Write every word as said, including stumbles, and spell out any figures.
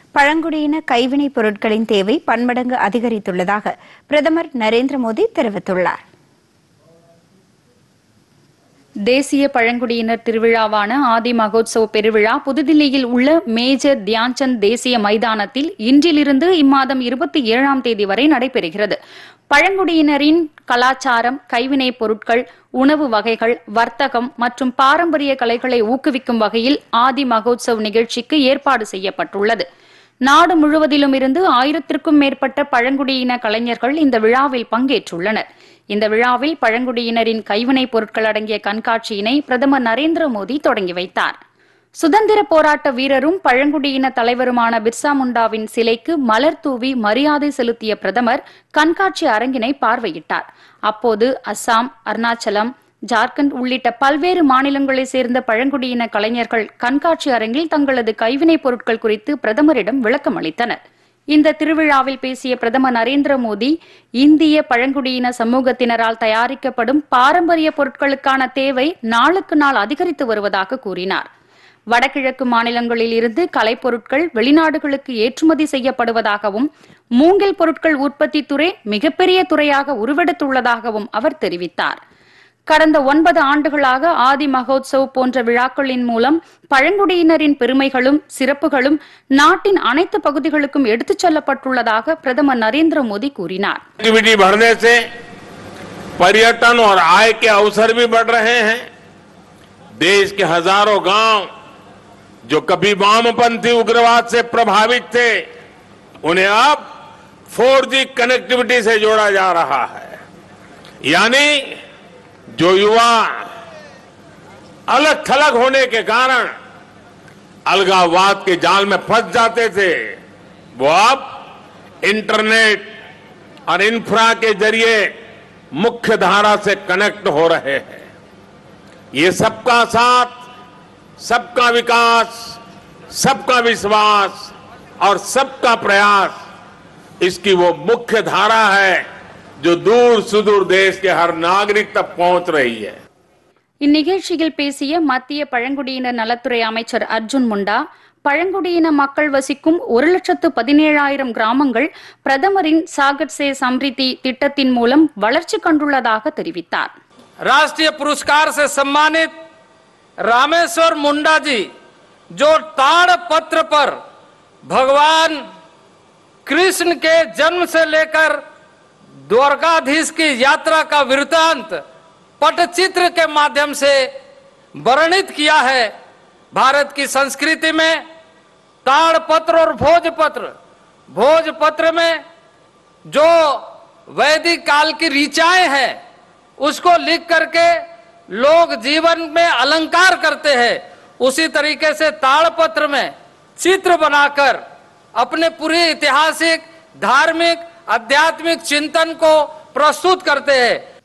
பழங்குடியின கைவினைப் பொருட்களின் தேவை பன்மடங்கு அதிகரித்துள்ளதாக பிரதமர் நரேந்திர மோடி தெரிவித்துள்ளார். தேசிய பழங்குடியினர் திருவிழாவான ஆதி மகோத்சவ பெருவிழா புதுதில்லியில் உள்ள மேஜர் தியான்சந்த் தேசிய மைதானத்தில் இன்றிலிருந்து இம்மாதம் இருபத்தி ஏழாம் தேதி வரை நடைபெறுகிறது. பழங்குடியினரின் கலாச்சாரம், கைவினைப் பொருட்கள், உணவு வகைகள், வர்த்தகம் மற்றும் பாரம்பரிய கலைகளை ஊக்குவிக்கும் வகையில் ஆதி மகோத்சவ் நிகழ்ச்சிக்கு ஏற்பாடு செய்யப்பட்டுள்ளது. நாடு முழுவதிலும் இருந்து ஆயிரத்திற்கும் மேற்பட்ட பழங்குடியின கலைஞர்கள் இந்த விழாவில் பங்கேற்றுள்ளனர். இந்த விழாவில் பழங்குடியினரின் கைவினைப் பொருட்கள் அடங்கிய கண்காட்சியினை பிரதமர் நரேந்திர மோடி தொடங்கி வைத்தார். சுதந்திர போராட்ட வீரரும் பழங்குடியின தலைவருமான பிர்சா முண்டாவின் சிலைக்கு மலர் தூவி மரியாதை செலுத்திய பிரதமர் கண்காட்சி அரங்கினை பார்வையிட்டார். அப்போது அஸ்ஸாம், அருணாச்சலம், ஜார்க்கண்ட் உள்ளிட்ட பல்வேறு மாநிலங்களை சேர்ந்த பழங்குடியின கலைஞர்கள் கண்காட்சி அரங்கில் தங்களது கைவினைப் பொருட்கள் குறித்து பிரதமரிடம் விளக்கம் அளித்தனர். இந்த திருவிழாவில் பேசிய பிரதமர் நரேந்திர மோடி, இந்திய பழங்குடியின சமூகத்தினரால் தயாரிக்கப்படும் பாரம்பரிய பொருட்களுக்கான தேவை நாளுக்கு நாள் அதிகரித்து வருவதாக கூறினார். வடகிழக்கு மாநிலங்களில் இருந்து கலைப்பொருட்கள் வெளிநாடுகளுக்கு ஏற்றுமதி செய்யப்படுவதாகவும், மூங்கில் பொருட்கள் உற்பத்தி துறை மிகப்பெரிய துறையாக உருவெடுத்துள்ளதாகவும் அவர் தெரிவித்தார். கடந்த ஒன்பது ஆண்டுகளாக ஆதி மகோத்சவ் போன்ற விழாக்களின் மூலம் பழங்குடியினரின் பெருமைகளும் சிறப்புகளும் நாட்டின் அனைத்து பகுதிகளுக்கும் எடுத்துச் செல்லப்பட்டுள்ளதாக பிரதமர் நரேந்திர மோடி கூறினார். बढ़ने से पर्यटन और आय के अवसर भी बढ़ रहे हैं. देश के हजारों गांव जो कभी वामपंथी उग्रवाद से प्रभावित थे, उन्हें अब फोर जी कनेक्टिविटी से जोड़ा जा रहा है. यानी जो युवा अलग थलग होने के कारण अलगाववाद के जाल में फंस जाते थे, वो अब इंटरनेट और इंफ्रा के जरिए मुख्य धारा से कनेक्ट हो रहे हैं. ये सबका साथ, सबका विकास, सबका विश्वास और सबका प्रयास, इसकी वो मुख्य धारा है जो दूर सुदूर देश के हर नागरिक तक पहुंच रही है. இந்நிகழ்ச்சியில் பேசிய மத்திய பழங்குடியினர் நலத்துறை அமைச்சர் அர்ஜுன் முண்டா, பழங்குடியின மக்கள் வசிக்கும் ஒரு லட்சத்து பதினேழாயிரம் கிராமங்கள் பிரதமரின் சாகர் से समृद्धि திட்டத்தின் மூலம் வளர்ச்சி கண்டுள்ளதாக தெரிவித்தார். राष्ट्रीय पुरस्कार से सम्मानित रामेश्वर मुंडा जी, जो ताड़ पत्र पर भगवान कृष्ण के जन्म से लेकर द्वारकाधीश की यात्रा का वृत्तांत पटचित्र के माध्यम से वर्णित किया है. भारत की संस्कृति में ताड़पत्र और भोजपत्र, भोजपत्र में जो वैदिक काल की ऋचाएं हैं उसको लिख करके लोग जीवन में अलंकार करते हैं. उसी तरीके से ताड़पत्र में चित्र बनाकर अपने पूरे ऐतिहासिक, धार्मिक, आध्यात्मिक चिंतन को प्रस्तुत करते हैं.